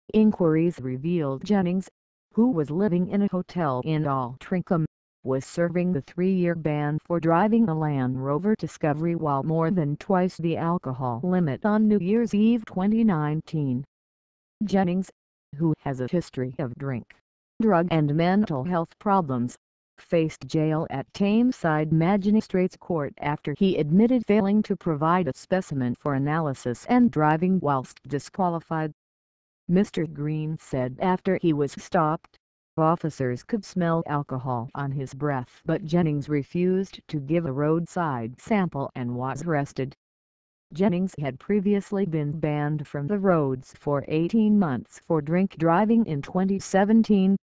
Inquiries revealed Jennings, who was living in a hotel in Altrincham, was serving the 3-year ban for driving a Land Rover Discovery while more than twice the alcohol limit on New Year's Eve 2019. Jennings, who has a history of drink, drug and mental health problems, faced jail at Tameside Magistrates Court after he admitted failing to provide a specimen for analysis and driving whilst disqualified. Mr. Green said after he was stopped, officers could smell alcohol on his breath, but Jennings refused to give a roadside sample and was arrested. Jennings had previously been banned from the roads for 18 months for drink driving in 2017.